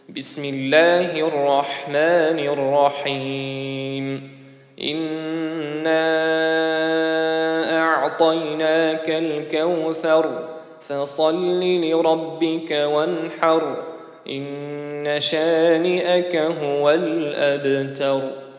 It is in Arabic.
بسم الله الرحمن الرحيم إنا أعطيناك الكوثر فصل لربك وانحر إن شانئك هو الأبتر.